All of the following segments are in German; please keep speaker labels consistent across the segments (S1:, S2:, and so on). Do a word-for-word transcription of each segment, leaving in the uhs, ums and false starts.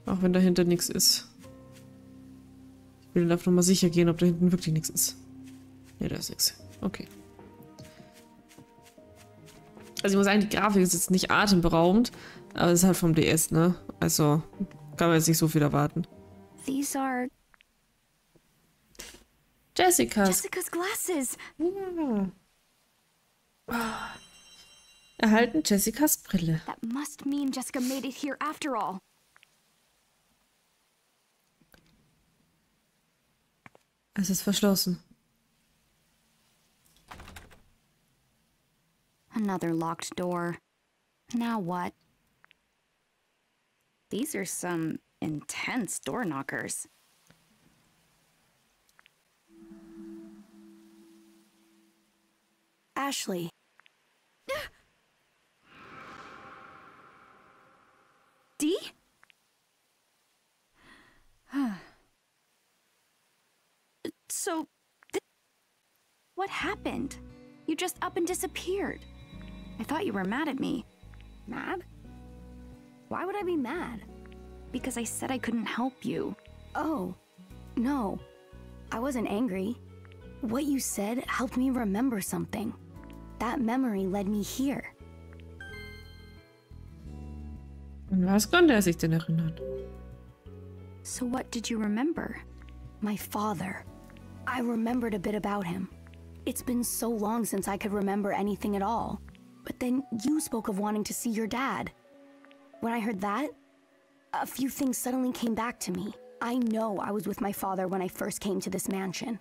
S1: Auch wenn dahinter nichts ist. Ich will einfach nur mal sicher gehen, ob da hinten wirklich nichts ist. Ne, da ist nichts. Okay. Also ich muss sagen, die Grafik ist jetzt nicht atemberaubend, aber es ist halt vom D S, ne? Also kann man jetzt nicht so viel erwarten.
S2: These are
S1: Jessicas.
S2: Jessica's glasses.
S1: Ja. Oh. Erhalten Jessicas Brille.
S2: That must mean Jessica made it here after all.
S1: Es ist verschlossen.
S2: Another locked door. Now what? These are some intense door knockers. Ashley. Dee? So, th what happened? You just up and disappeared. I thought you were mad at me. Mad? Why would I be mad? Because I said I couldn't help you.
S3: Oh, no. I wasn't angry. What you said helped me remember something. That memory led me here.
S1: An was konnte er sich denn erinnern?
S2: So what did you remember?
S3: My father. I remembered a bit about him. It's been so long since I could remember anything at all. But then you spoke of wanting to see your dad. When I heard that, a few things suddenly came back to me. I know I was with my father when I first came to this mansion.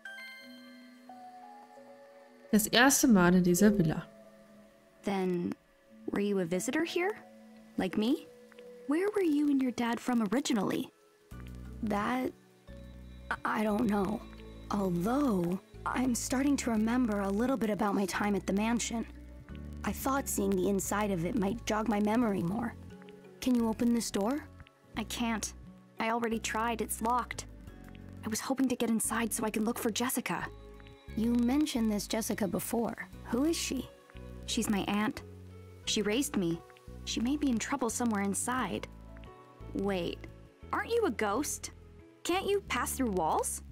S1: Das erste Mal in dieser Villa.
S2: Then, were you a visitor here? Like me? Where were you and your dad from originally?
S3: That... I don't know. Although, I'm starting to remember a little bit about my time at the mansion. I thought seeing the inside of it might jog my memory more. Can you open this door?
S2: I can't. I already tried, it's locked. I was hoping to get inside so I can look for Jessica.
S3: You mentioned this Jessica before. Who is she?
S2: She's my aunt. She raised me. She may be in trouble somewhere inside. Wait, aren't you a ghost? Can't you pass through walls?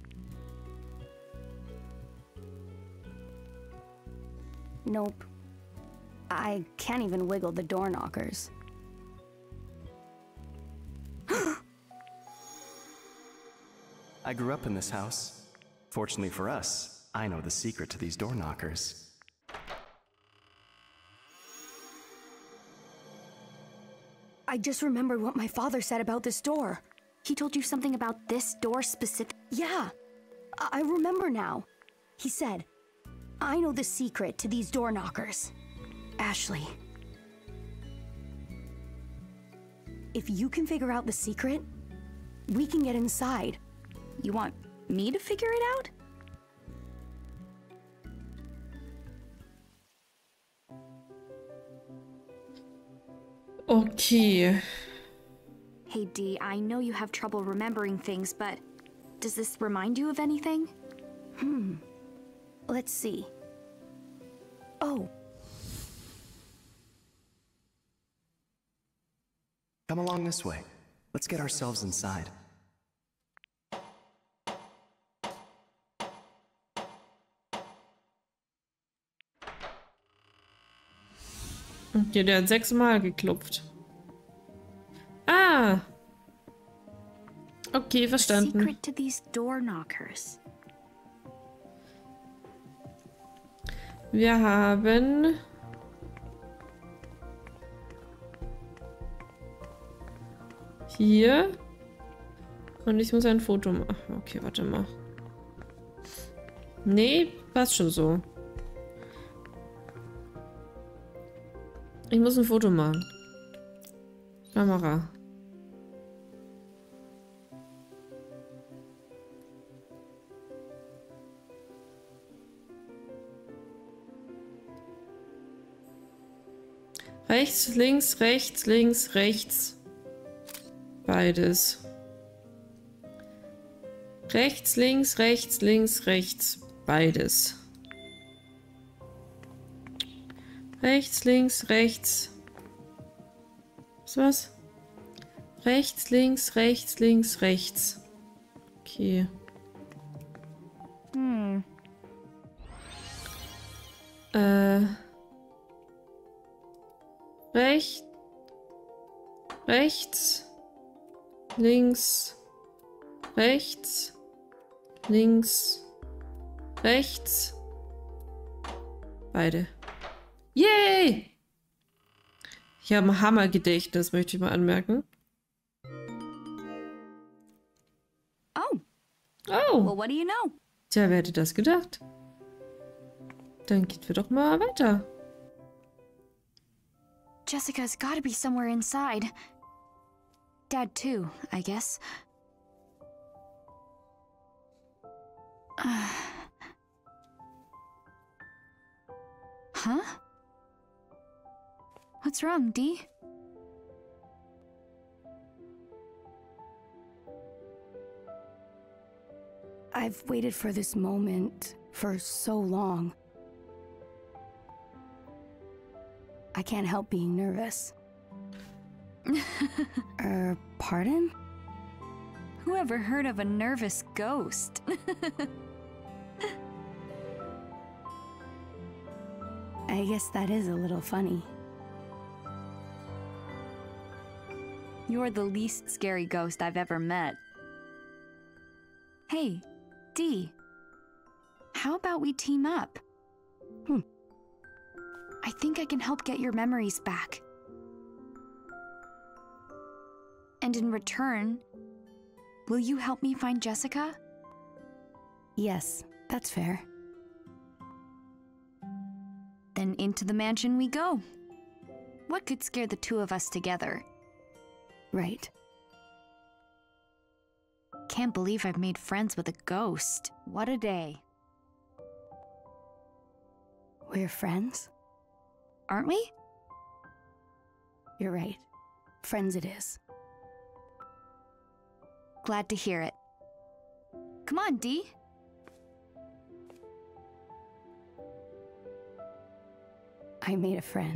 S3: Nope. I can't even wiggle the door knockers.
S4: I grew up in this house. Fortunately for us, I know the secret to these door knockers.
S3: I just remembered what my father said about this door.
S2: He told you something about this door specific?
S3: Yeah, I, I remember now. He said, I know the secret to these door knockers. Ashley. If you can figure out the secret, we can get inside.
S2: You want me to figure it out?
S1: Okay.
S2: Hey Dee, I know you have trouble remembering things, but does this remind you of anything?
S3: Hmm. Let's see. Oh.
S4: Come along this way. Let's get ourselves inside.
S1: Okay, der hat sechsmal geklopft. Ah! Okay, verstanden.
S2: Secret to these door knockers.
S1: Wir haben... Hier. Und ich muss ein Foto machen. Okay, warte mal. Nee, passt schon so. Ich muss ein Foto machen. Kamera. Rechts, links, rechts, links, rechts. Beides. Rechts, links, rechts, links, rechts. Beides. Rechts, links, rechts. Ist was? Rechts, links, rechts, links, rechts. Okay.
S2: Hm.
S1: Äh. Rechts. Rechts. Links. Rechts. Links. Rechts. Beide. Yay! Ich habe ein Hammergedächtnis, möchte ich mal anmerken.
S2: Oh.
S1: Oh.
S2: Well, what do you know?
S1: Tja, wer hätte das gedacht? Dann gehen wir doch mal weiter.
S2: Jessica's gotta be somewhere inside. Dad too, I guess. Uh. Huh? What's wrong, Dee?
S3: I've waited for this moment for so long. I can't help being nervous. Er, pardon?
S2: Whoever heard of a nervous ghost?
S3: I guess that is a little funny.
S2: You're the least scary ghost I've ever met. Hey, Dee. How about we team up?
S3: Hmm.
S2: I think I can help get your memories back. And in return, will you help me find Jessica?
S3: Yes, that's fair.
S2: Then into the mansion we go. What could scare the two of us together?
S3: Right.
S2: Can't believe I've made friends with a ghost. What a day.
S3: We're friends?
S2: Aren't we?
S3: You're right. Friends it is.
S2: Glad to hear it. Come on, Dee.
S3: I made a friend.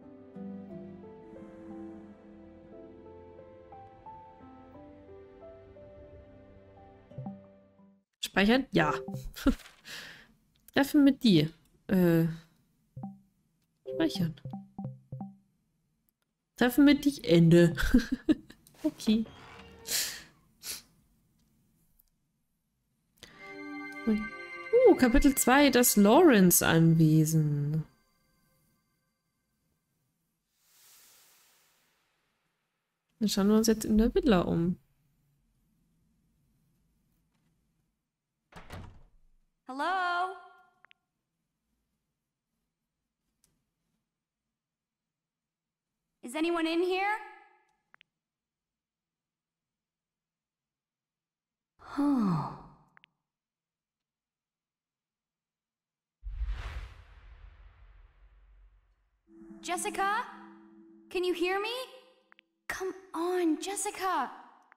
S1: Speichern? Ja. Treffen mit dir. Äh. Speichern. Treffen mit dich. Ende. Okay. Uh, Kapitel zwei, das Lawrence-Anwesen. Dann schauen wir uns jetzt in der Villa um.
S2: Hello? Is anyone in here?
S3: Oh.
S2: Jessica? Can you hear me? Come on, Jessica!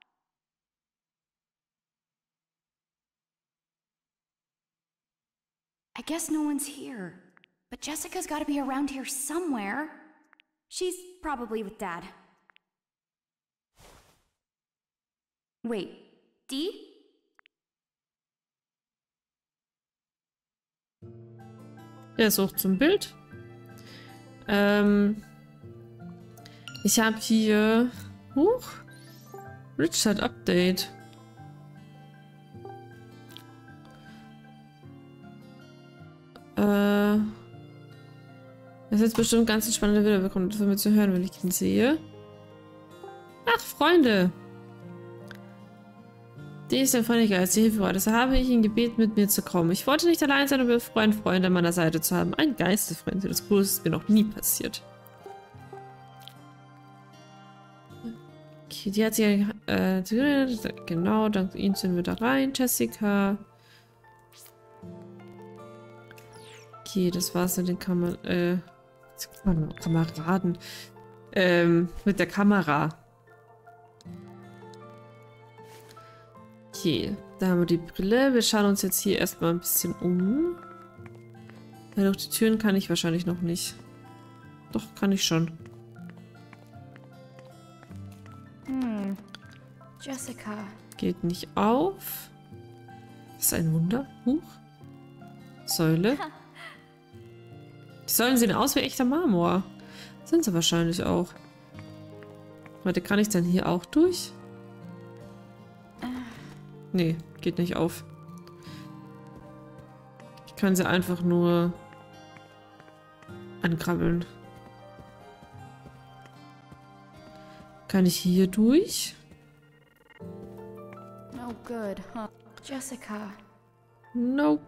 S2: I guess no one's here. But Jessica's gotta be around here somewhere. She's probably with Dad. Wait, Dee?
S1: Er sucht zum Bild. Ähm, ich habe hier... Huch. Richard Update. Äh... Das ist jetzt bestimmt ganz ein spannender Video bekommen, von mir zu hören, wenn ich ihn sehe. Ach, Freunde! Die ist ja freundlicher als die Hilfe war. Deshalb habe ich ihn gebeten, mit mir zu kommen. Ich wollte nicht allein sein, um einen Freund, Freund an meiner Seite zu haben. Ein Geistesfreund. Das Coolste ist mir noch nie passiert. Okay, die hat sich äh, genau, dank ihm sind wir da rein. Jessica. Okay, das war's mit den Kamer äh, Kameraden. Ähm, mit der Kamera. Okay, da haben wir die Brille. Wir schauen uns jetzt hier erstmal ein bisschen um. Ja, durch die Türen kann ich wahrscheinlich noch nicht. Doch, kann ich schon.
S2: Hm. Jessica.
S1: Geht nicht auf. Das ist ein Wunder. Huch. Säule. Die Säulen sehen aus wie echter Marmor. Sind sie wahrscheinlich auch. Warte, kann ich dann hier auch durch? Nee, geht nicht auf. Ich kann sie einfach nur ankrabbeln. Kann ich hier durch?
S2: No good, huh? Jessica.
S1: Nope.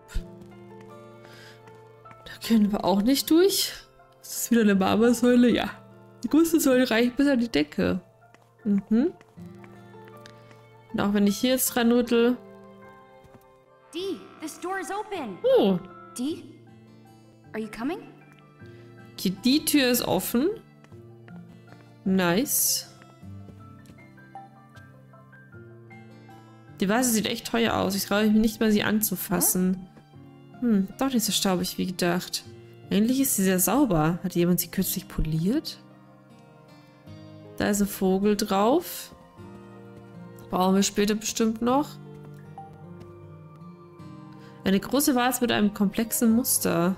S1: Da können wir auch nicht durch. Das ist wieder eine Marmorsäule, ja. Die größte Säule reicht bis an die Decke. Mhm. Und auch wenn ich hier jetzt dran rüttel.
S2: Dee, this door is open.
S1: Oh.
S2: Dee, are you coming?
S1: Okay, die Tür ist offen. Nice. Die Vase sieht echt teuer aus. Ich traue mich nicht mal, sie anzufassen. Hm, doch nicht so staubig wie gedacht. Eigentlich ist sie sehr sauber. Hat jemand sie kürzlich poliert? Da ist ein Vogel drauf. Brauchen wir später bestimmt noch. Eine große Vase mit einem komplexen Muster.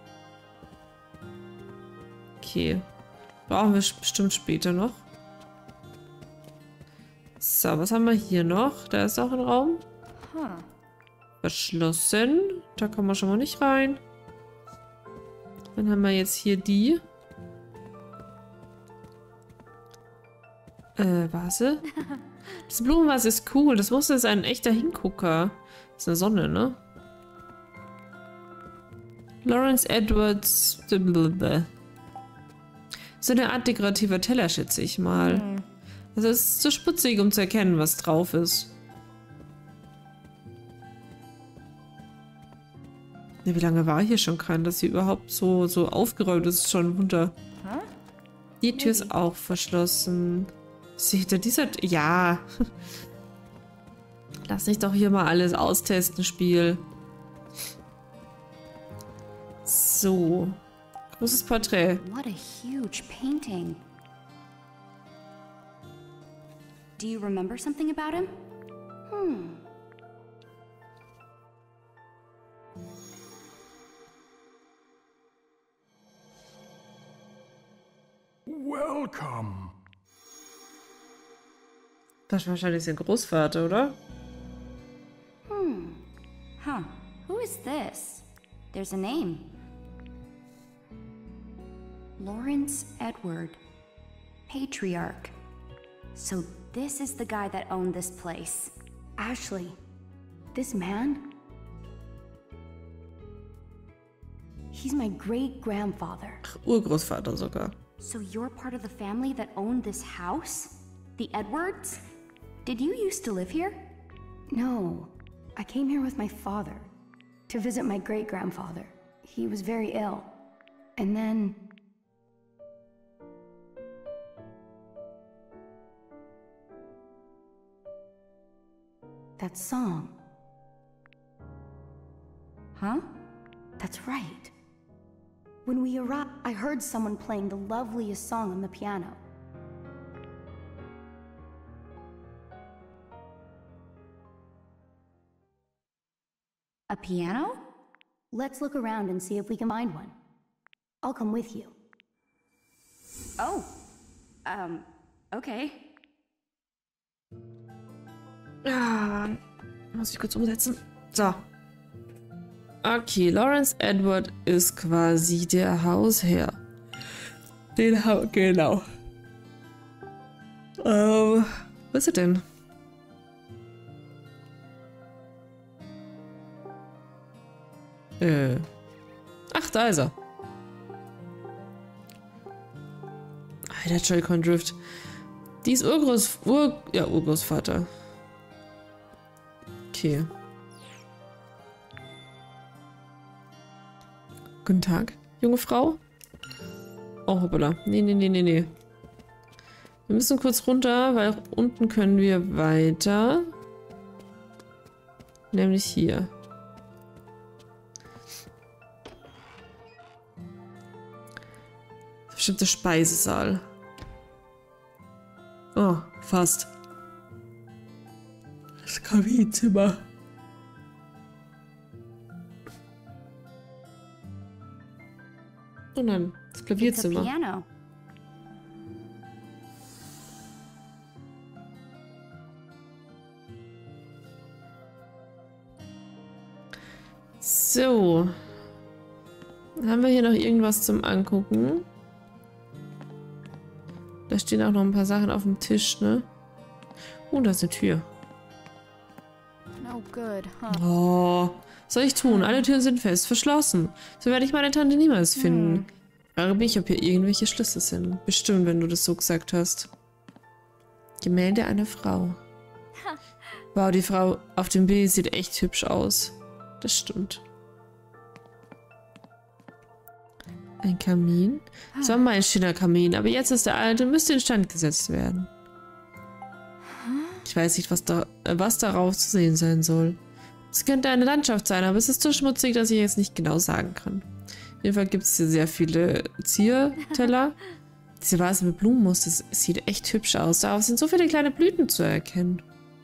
S1: Okay. Brauchen wir bestimmt später noch. So, was haben wir hier noch? Da ist auch ein Raum.
S2: Huh.
S1: Verschlossen. Da kommen wir schon mal nicht rein. Dann haben wir jetzt hier die. Äh, Vase? Das Blumenvase ist cool. Das Muster ist ein echter Hingucker. Das ist eine Sonne, ne? Lawrence Edwards. So eine Art dekorativer Teller, schätze ich mal.
S2: Hm.
S1: Also es ist zu sputzig, um zu erkennen, was drauf ist. Ja, wie lange war hier schon kein, dass sie überhaupt so, so aufgeräumt ist? Schon ein Wunder.
S2: Huh?
S1: Die Tür ist auch verschlossen. Seht ihr, dieser... Ja. Lass mich doch hier mal alles austesten, Spiel. So. Großes Porträt.
S2: What a huge painting. Do you remember something about him? Hmm.
S5: Welcome.
S1: Das ist wahrscheinlich sein Großvater, oder?
S2: Hmm. Huh. Who is this? There's a name. Lawrence Edward. Patriarch. So this is the guy that owned this place.
S3: Ashley, this man? He's my great-grandfather.
S1: Ach, Urgroßvater sogar.
S2: So you're part of the family that owned this house? The Edwards? Did you used to live here?
S3: No, I came here with my father to visit my great-grandfather. He was very ill. And then... that song.
S2: Huh?
S3: That's right. When we arrived, I heard someone playing the loveliest song on the piano.
S2: A piano?
S3: Let's look around and see if we can find one. I'll come with you.
S2: Oh. Um, okay.
S1: Ah, muss ich kurz umsetzen. So. Okay, Lawrence Edward ist quasi der Hausherr. Den ha genau. Ähm, wo ist er denn? Äh. Ach, da ist er. Alter, Joy-Con Drift. Die ist Urgroß... Ur... Ja, Urgroßvater. Okay. Guten Tag, junge Frau. Oh, hoppala. Nee, nee, nee, nee, nee. Wir müssen kurz runter, weil unten können wir weiter. Nämlich hier. Bestimmt der Speisesaal. Oh, fast. Das Kaminzimmer. Und dann das
S2: It's a
S1: Klavierzimmer.
S2: piano.
S1: So. Haben wir hier noch irgendwas zum Angucken? Da stehen auch noch ein paar Sachen auf dem Tisch, ne? Oh, da ist eine Tür.
S2: No good, huh?
S1: Oh, was soll ich tun? Alle Türen sind fest verschlossen. So werde ich meine Tante niemals finden. Frage mich, ob hier irgendwelche Schlüssel sind. Bestimmt, wenn du das so gesagt hast. Gemälde einer Frau. Wow, die Frau auf dem Bild sieht echt hübsch aus. Das stimmt. Ein Kamin? Das war mal ein schöner Kamin, aber jetzt ist der alte und müsste instand gesetzt werden. Ich weiß nicht, was, da, äh, was darauf zu sehen sein soll. Es könnte eine Landschaft sein, aber es ist so schmutzig, dass ich jetzt nicht genau sagen kann. Auf jeden Fall gibt es hier sehr viele Zierteller. Diese Vase mit Blumenmuster, das sieht echt hübsch aus. Darauf sind so viele kleine Blüten zu erkennen.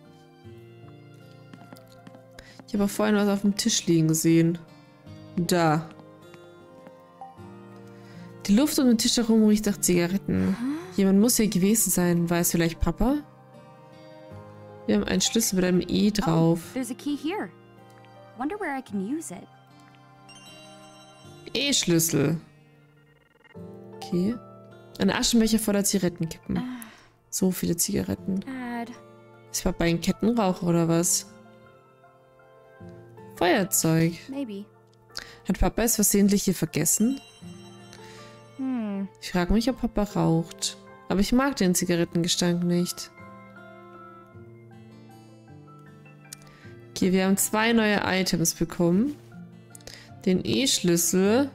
S1: Ich habe auch vorhin was auf dem Tisch liegen gesehen. Da. Die Luft um den Tisch herum riecht nach Zigaretten. Jemand muss hier gewesen sein. War es vielleicht Papa? Wir haben einen Schlüssel mit einem E drauf.
S2: Oh, there's a key here. Wonder where I can use it.
S1: E-Schlüssel. Okay. Ein Aschenbecher voller Zigarettenkippen. So viele Zigaretten.
S2: Dad.
S1: Ist Papa ein Kettenraucher oder was? Feuerzeug.
S2: Maybe.
S1: Hat Papa es versehentlich hier vergessen?
S2: Hmm.
S1: Ich frage mich, ob Papa raucht. Aber ich mag den Zigarettengestank nicht. Okay, wir haben zwei neue Items bekommen. Den E-Schlüssel.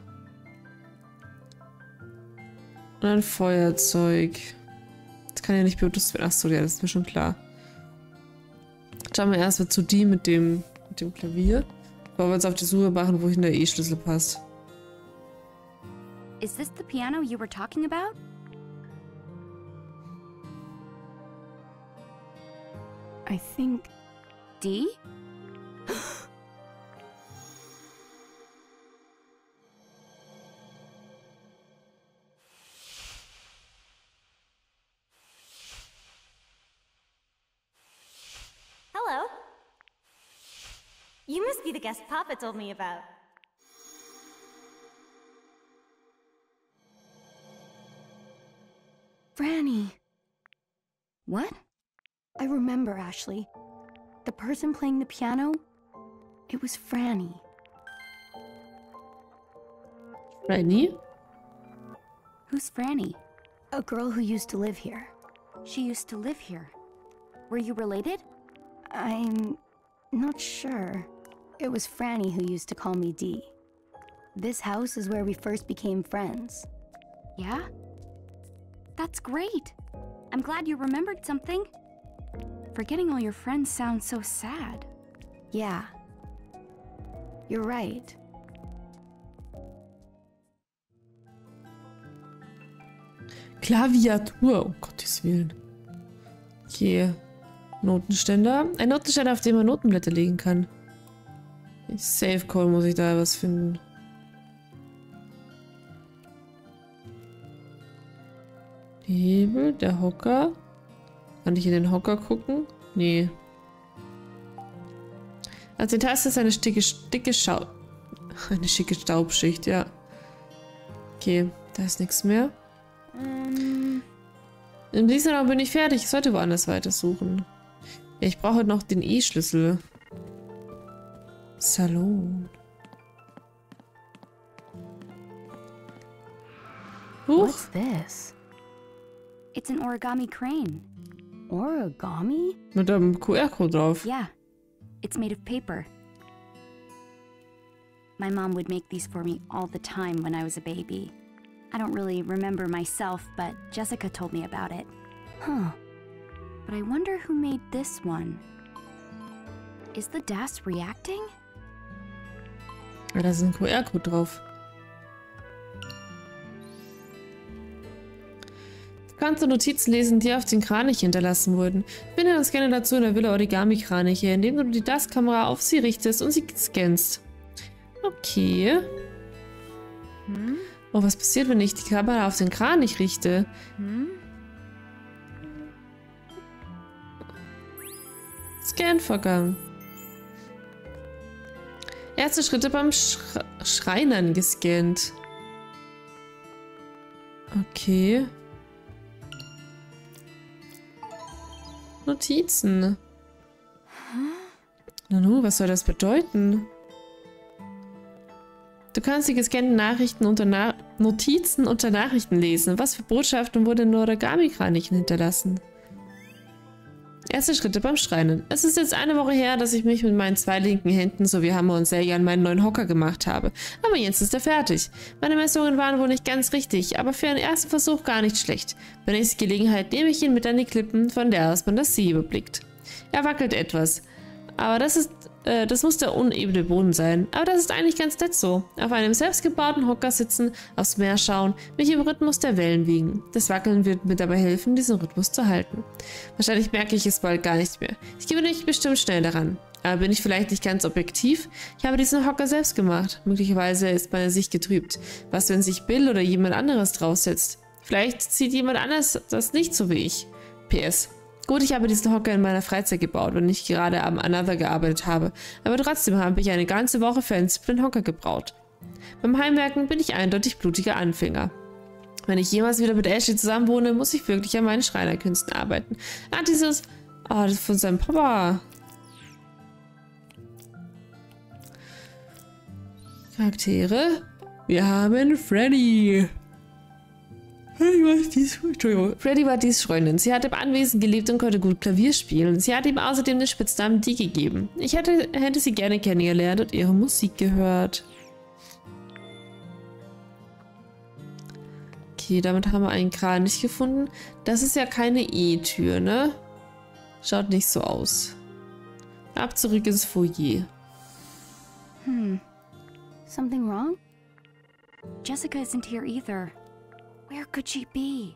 S1: Und ein Feuerzeug. Das kann ja nicht benutzt werden. Achso, ja, das ist mir schon klar. Schauen wir erstmal zu die mit dem, mit dem Klavier. Bevor wir uns auf die Suche machen, wohin der E-Schlüssel passt.
S2: Is this the piano you were talking about?
S3: I think...
S2: D?
S5: Hello. You must be the guest Papa told me about.
S3: Franny.
S2: What?
S3: I remember, Ashley. The person playing the piano, it was Franny.
S1: Franny?
S2: Who's Franny?
S3: A girl who used to live here.
S2: She used to live here. Were you related?
S3: I'm not sure. It was Franny who used to call me Dee. This house is where we first became friends.
S2: Yeah? That's great. I'm glad you remembered something. Forgetting all your friends sounds so sad.
S3: Yeah. You're right.
S1: Klaviatur, um Gottes Willen. Okay. Notenständer. Ein Notenständer, auf dem man Notenblätter legen kann. Safe Call muss ich da was finden. Hebel, der Hocker. Kann ich in den Hocker gucken? Nee. Also die Taste ist eine dicke, dicke Schau... Eine schicke Staubschicht, ja. Okay, da ist nichts mehr.
S2: Ähm...
S1: Im nächsten Raum bin ich fertig. Ich sollte woanders weitersuchen. Ja, ich brauche noch den E-Schlüssel. Salon. Huch.
S3: What's this?
S2: It's an origami crane.
S3: Origami?
S1: Mit einem Q R-Code drauf.
S2: Yeah. It's made of paper. My mom would make these for me all the time when I was a baby. I don't really remember myself, but Jessica told me about it.
S3: Huh.
S2: But I wonder who made this one. Is the D A S reacting?
S1: Ja, da ist ein Q R-Code drauf. kannst du Notizen lesen, die auf den Kranich hinterlassen wurden. Finde das gerne dazu in der Villa Origami-Kraniche, indem du die Dustkamera auf sie richtest und sie scannst. Okay.
S2: Hm?
S1: Oh, was passiert, wenn ich die Kamera auf den Kranich richte?
S2: Hm?
S1: Scan-Vorgang. Erste Schritte beim Schre Schreinern gescannt. Okay. Notizen. Nanu, was soll das bedeuten? Du kannst die gescannten Nachrichten unter Na Notizen unter Nachrichten lesen. Was für Botschaften wurden in Origami-Kranichen hinterlassen? Erste Schritte beim Schreinern. Es ist jetzt eine Woche her, dass ich mich mit meinen zwei linken Händen sowie Hammer und Säge an meinen neuen Hocker gemacht habe. Aber jetzt ist er fertig. Meine Messungen waren wohl nicht ganz richtig, aber für einen ersten Versuch gar nicht schlecht. Bei nächster Gelegenheit nehme ich ihn mit an die Klippen, von der aus man das See überblickt. Er wackelt etwas. Aber das ist, äh, das muss der unebene Boden sein. Aber das ist eigentlich ganz nett so. Auf einem selbstgebauten Hocker sitzen, aufs Meer schauen, mich im Rhythmus der Wellen wiegen. Das Wackeln wird mir dabei helfen, diesen Rhythmus zu halten. Wahrscheinlich merke ich es bald gar nicht mehr. Ich gebe mich bestimmt schnell daran. Aber bin ich vielleicht nicht ganz objektiv? Ich habe diesen Hocker selbst gemacht. Möglicherweise ist meine Sicht getrübt. Was, wenn sich Bill oder jemand anderes draufsetzt? Vielleicht sieht jemand anders das nicht so wie ich. P S Gut, ich habe diesen Hocker in meiner Freizeit gebaut, wenn ich gerade am Another gearbeitet habe. Aber trotzdem habe ich eine ganze Woche für einen simplen Hocker gebraut. Beim Heimwerken bin ich eindeutig blutiger Anfänger. Wenn ich jemals wieder mit Ashley zusammenwohne, muss ich wirklich an meinen Schreinerkünsten arbeiten. Ah, dieses... Oh, das ist von seinem Papa. Charaktere. Wir haben Freddy. Freddy war dies, Entschuldigung. Freddy war dies Freundin. Sie hat im Anwesen gelebt und konnte gut Klavier spielen. Sie hat ihm außerdem den Spitznamen Dee gegeben. Ich hätte, hätte sie gerne kennengelernt und ihre Musik gehört. Okay, damit haben wir einen Kranich gefunden. Das ist ja keine E-Tür, ne? Schaut nicht so aus. Ab zurück ins Foyer.
S3: Hmm. Something wrong?
S2: Jessica isn't here either. Where could she be?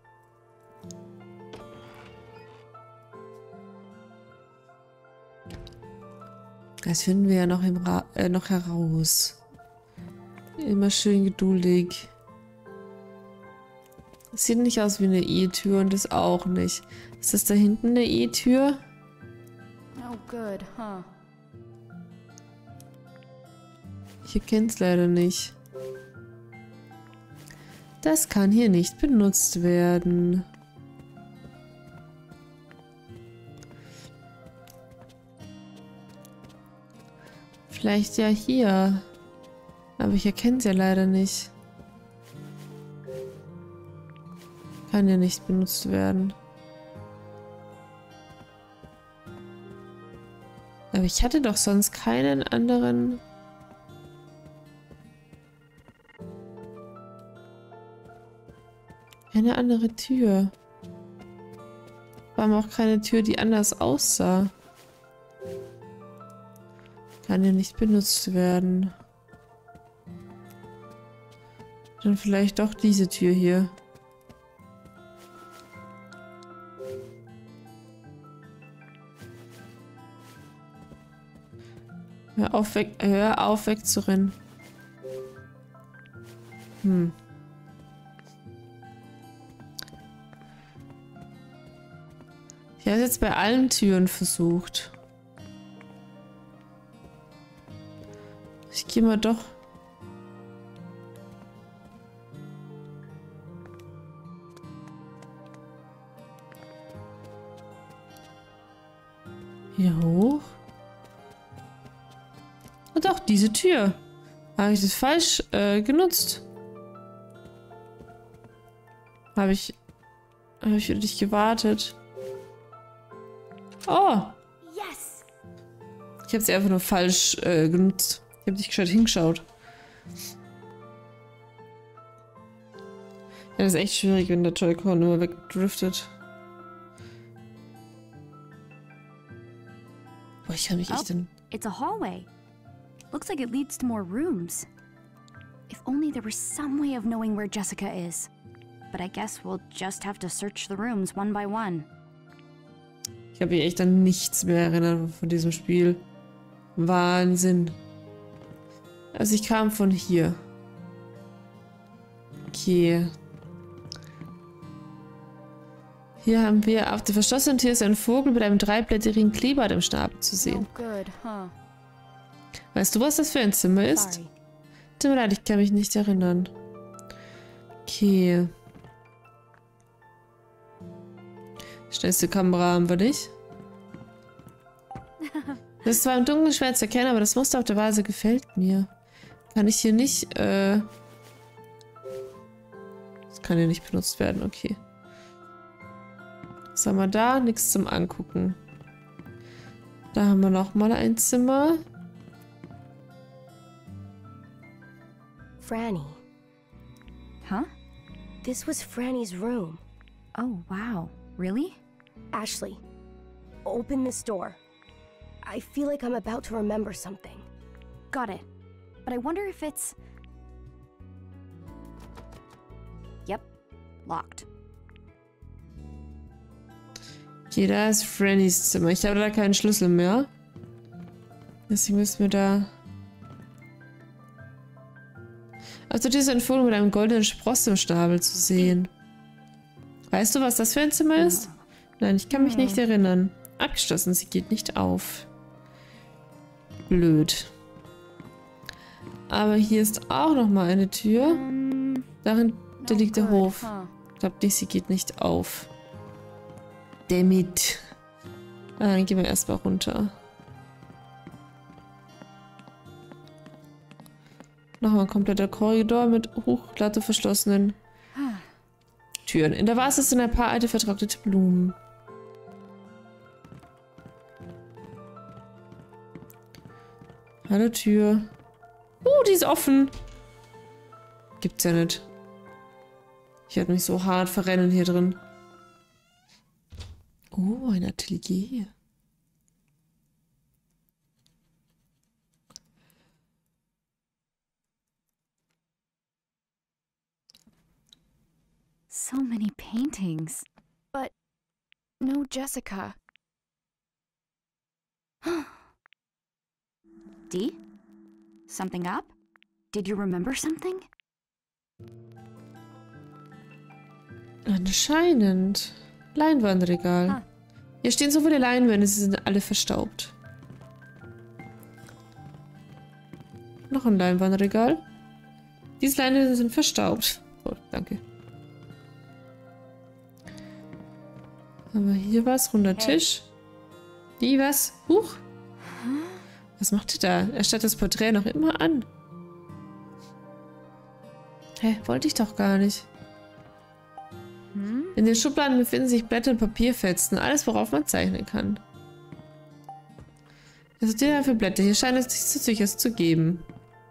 S1: Das finden wir ja noch, im Ra äh, noch heraus. Immer schön geduldig. Das sieht nicht aus wie eine E-Tür und das auch nicht. Ist das da hinten eine E-Tür?
S2: Oh, good, huh?
S1: Ich erkenne es leider nicht. Das kann hier nicht benutzt werden. Vielleicht ja hier. Aber ich erkenne es ja leider nicht. Kann ja nicht benutzt werden. Aber ich hatte doch sonst keinen anderen... Eine andere Tür. Vor allem auch keine Tür, die anders aussah. Kann ja nicht benutzt werden. Dann vielleicht doch diese Tür hier. Hör auf, weg, hör auf wegzurennen. Hm. Ich habe es jetzt bei allen Türen versucht. Ich gehe mal doch. Hier hoch. Und auch diese Tür. Habe ich das falsch äh, genutzt? Habe ich... Habe ich für dich gewartet? Oh!
S2: Yes!
S1: Ich habe sie einfach nur falsch äh, genutzt. Ich habe nicht gescheit hingeschaut. Ja, das ist echt schwierig, wenn der Joy-Con nur wegdriftet. Boah, ich kann mich echt in...
S2: It's a hallway. Looks like it leads to more rooms. If only there was some way of knowing where Jessica is. but I guess we'll just have to search the rooms one by one.
S1: Ich habe mich echt an nichts mehr erinnert von diesem Spiel. Wahnsinn. Also ich kam von hier. Okay. Hier haben wir auf der verschlossenen Tür ist ein Vogel mit einem dreiblättrigen Kleeblatt im Schnabel zu sehen.
S3: Oh, good, huh?
S1: Weißt du, was das für ein Zimmer ist?
S3: Sorry.
S1: Tut mir leid, ich kann mich nicht erinnern. Okay. Schnellste Kamera haben wir nicht. Das ist zwar im Dunkeln schwer zu erkennen, aber das Muster auf der Vase gefällt mir. Kann ich hier nicht, äh... Das kann ja nicht benutzt werden, okay. Was haben wir da? Nichts zum Angucken. Da haben wir nochmal ein Zimmer.
S3: Franny.
S2: Huh?
S3: This was Franny's room.
S2: Oh, wow. Really?
S3: Ashley, open this door. I feel like I'm about to remember something.
S2: Got it. But I wonder if it's... Yep. Locked.
S1: Okay, da ist Frannys Zimmer. Ich habe da keinen Schlüssel mehr. Deswegen müssen wir da... Also die ist ein Vogel mit einem goldenen Spross im Schnabel zu sehen. Weißt du, was das für ein Zimmer ist? Nein, ich kann mich nicht erinnern. Abgeschlossen, sie geht nicht auf. Blöd. Aber hier ist auch noch mal eine Tür. Darin da liegt der Hof. Ich glaube nicht, sie geht nicht auf. Dammit. Ah, dann gehen wir erstmal runter. Nochmal ein kompletter Korridor mit hochglatte verschlossenen Türen. In der Vase sind ein paar alte vertrocknete Blumen. Hallo Tür. Uh, die ist offen. Gibt's ja nicht. Ich werde mich so hart verrennen hier drin. Oh, ein Atelier.
S2: So many paintings.
S3: But no Jessica.
S2: Dee? Something up? Did you remember something?
S1: Anscheinend. Leinwandregal.
S2: Ah.
S1: Hier stehen so viele Leinwände, sie sind alle verstaubt. Noch ein Leinwandregal. Diese Leinwände sind verstaubt. Oh, danke. Haben wir hier was? Runder Tisch. Wie was? Huch. Was macht ihr da? Er starrt das Porträt noch immer an. Hä? Wollte ich doch gar nicht.
S2: Hm?
S1: In den Schubladen befinden sich Blätter und Papierfetzen. Alles, worauf man zeichnen kann. Was sind denn für Blätter? Hier scheint es nichts Nützliches zu geben.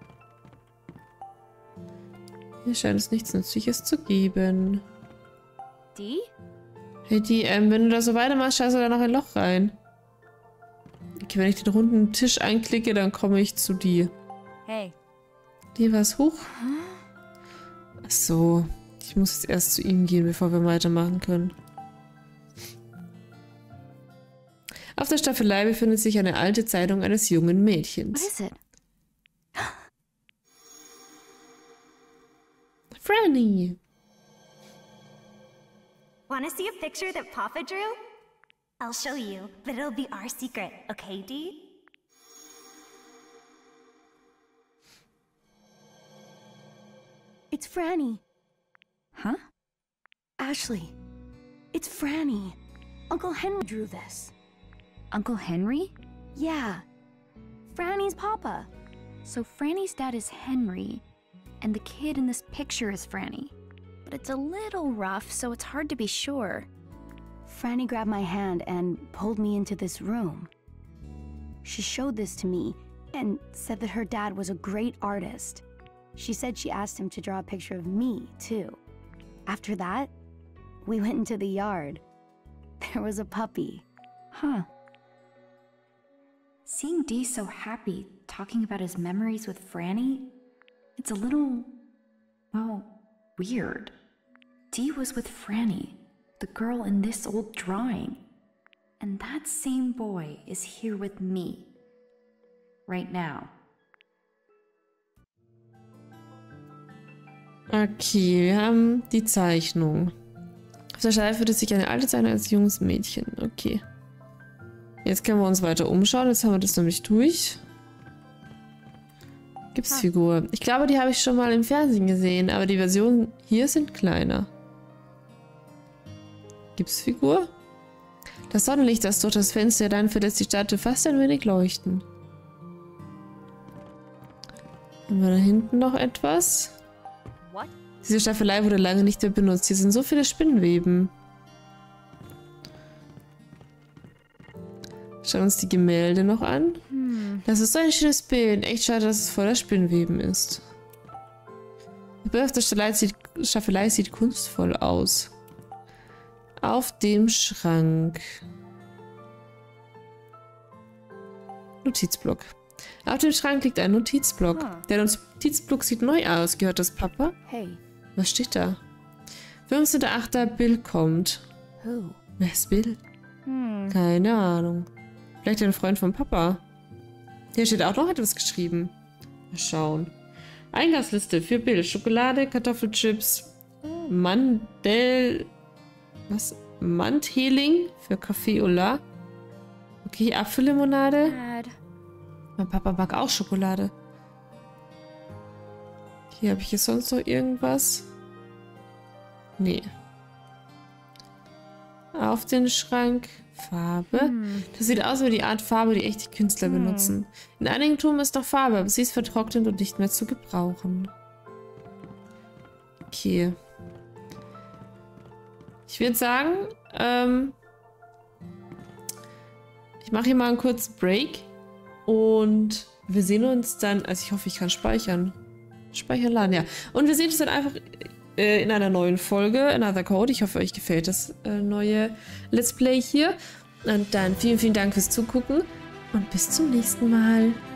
S1: Hier scheint es nichts Nützliches zu geben.
S2: Dee?
S1: Hey, die, ähm, wenn du da so weitermachst, scheiße da noch ein Loch rein. Okay, wenn ich den runden Tisch einklicke, dann komme ich zu dir.
S2: Hey.
S1: Die was hoch? Ach so. Ich muss jetzt erst zu ihm gehen, bevor wir weitermachen können. Auf der Staffelei befindet sich eine alte Zeitung eines jungen
S2: What
S1: Mädchens.
S2: is it?
S1: Franny!
S5: Want to see a picture that Papa drew? I'll show you, but it'll be our secret, okay, Dee?
S3: It's Franny.
S2: Huh?
S3: Ashley. It's Franny. Uncle Henry drew this.
S2: Uncle Henry?
S3: Yeah. Franny's papa.
S2: So Franny's dad is Henry, and the kid in this picture is Franny. But it's a little rough, so it's hard to be sure.
S3: Franny grabbed my hand and pulled me into this room. She showed this to me and said that her dad was a great artist. She said she asked him to draw a picture of me, too. After that, we went into the yard. There was a puppy.
S2: Huh. Seeing Dee so happy, talking about his memories with Franny, it's a little, well, weird.
S6: Dee was with Franny, the girl in this old drawing. And that same boy is here with me. Right now.
S1: Okay, wir haben die Zeichnung. Auf der Schleife findet sich eine alte Zeichnung als junges Mädchen. Okay. Jetzt können wir uns weiter umschauen. Jetzt haben wir das nämlich durch. Gipsfigur. Ich glaube, die habe ich schon mal im Fernsehen gesehen, aber die Versionen hier sind kleiner. Gipsfigur. Das Sonnenlicht, das durch das Fenster dann verlässt die Statue fast ein wenig leuchten. Haben wir da hinten noch etwas? Diese Staffelei wurde lange nicht mehr benutzt. Hier sind so viele Spinnenweben. Schauen wir uns die Gemälde noch an. Das ist so ein schönes Bild. Echt schade, dass es voller Spinnenweben ist. Das Bild auf der Staffelei sieht, Staffelei sieht kunstvoll aus. Auf dem Schrank. Notizblock. Auf dem Schrank liegt ein Notizblock. Der Notizblock sieht neu aus. Gehört das Papa?
S3: Hey.
S1: Was steht da? fünfzehnter achter Bill kommt.
S3: Who?
S1: Wer ist Bill? Keine Ahnung. Vielleicht ein Freund von Papa. Hier steht auch noch etwas geschrieben. Mal schauen. Eingangsliste für Bill. Schokolade, Kartoffelchips, Mandel... Was? Mandheling für Café Ola. Okay, Apfellimonade.
S2: Dad.
S1: Mein Papa mag auch Schokolade. Hier habe ich hier sonst noch irgendwas? Nee. Auf den Schrank. Farbe. Hm. Das sieht aus wie die Art Farbe, die echte Künstler hm. benutzen. In einigen Turmen ist noch Farbe, aber sie ist vertrocknet und nicht mehr zu gebrauchen. Okay. Ich würde sagen, ähm, ich mache hier mal einen kurzen Break und wir sehen uns dann, also ich hoffe, ich kann speichern. Speichern laden, ja. Und wir sehen uns dann einfach äh, in einer neuen Folge, Another Code. Ich hoffe, euch gefällt das äh, neue Let's Play hier. Und dann vielen, vielen Dank fürs Zugucken und bis zum nächsten Mal.